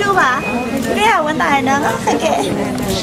yêu bà. Cái hào quan tài nó khá kệ.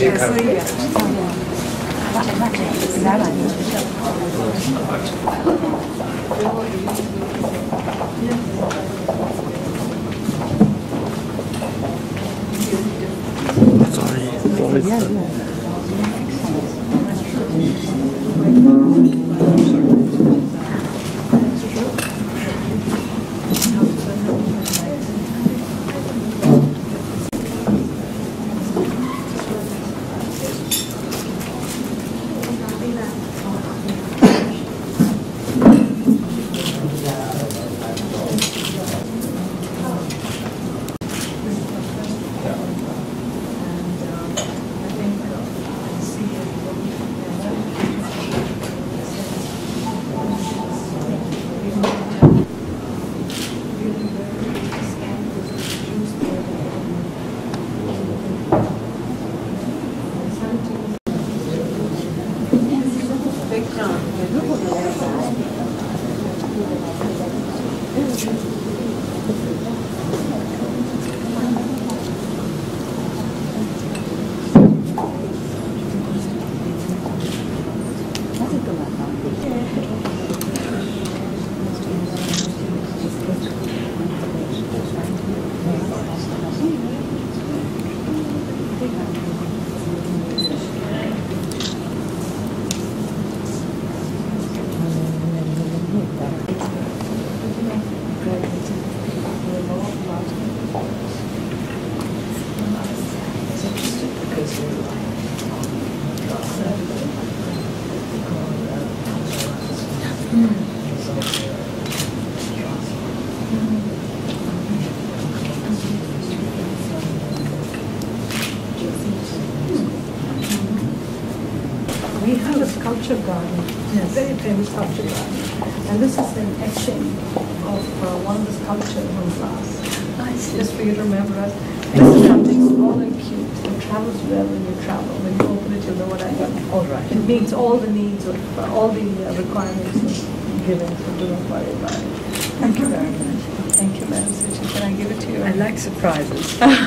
We have a sculpture garden, yes. Very famous sculpture garden. And this is an etching of one of the sculptures from class. Nice. Just for you to remember us. This is something small and cute. It travels well when you travel. When you open it, you'll know what I mean. All right. It meets all the needs of all the requirements given, so do not worry about it. Thank you very much. Thank you, Madam Suchi. Can I give it to you? I like surprises.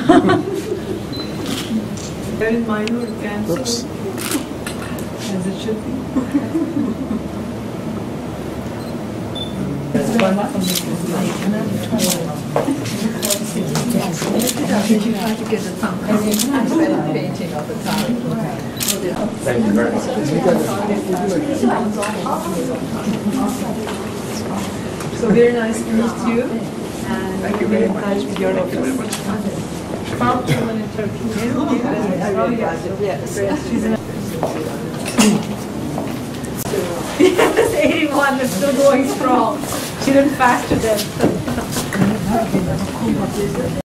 Very minor cancer. Oops. As it should be. Did you try to get a thumb painting of the car? Thank you very much. So very nice to meet you. And Thank you very much. With your Thank you very much. found someone in Turkey. Yes. She's an Yes, 81 is still going strong. She didn't fast to death.